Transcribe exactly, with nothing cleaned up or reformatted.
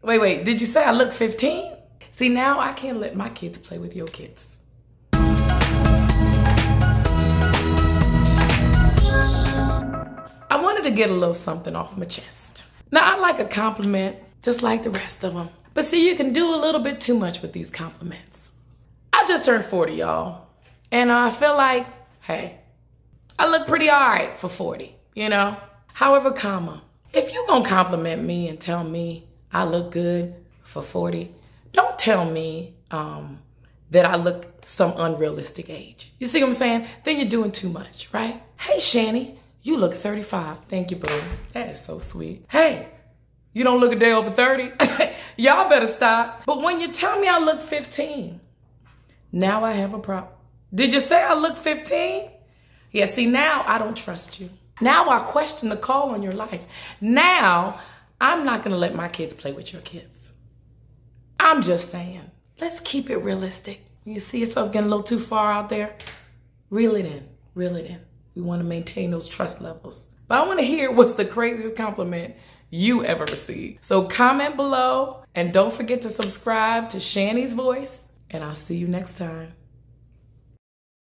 Wait, wait, did you say I look fifteen? See, now I can't let my kids play with your kids. I wanted to get a little something off my chest. Now, I like a compliment just like the rest of them. But see, you can do a little bit too much with these compliments. I just turned forty, y'all. And I feel like, hey, I look pretty all right for forty, you know? However, comma, if you gonna compliment me and tell me I look good for forty, don't tell me um, that I look some unrealistic age. You see what I'm saying? Then you're doing too much, right? Hey, Shani, you look thirty-five. Thank you, bro. That is so sweet. Hey, you don't look a day over thirty? Y'all better stop. But when you tell me I look fifteen, now I have a problem. Did you say I look fifteen? Yeah, see, now I don't trust you. Now I question the call on your life. Now I'm not gonna let my kids play with your kids. I'm just saying, let's keep it realistic. You see yourself getting a little too far out there? Reel it in, reel it in. We wanna maintain those trust levels. But I wanna hear what's the craziest compliment you ever received. So comment below and don't forget to subscribe to Shani's Voice, and I'll see you next time.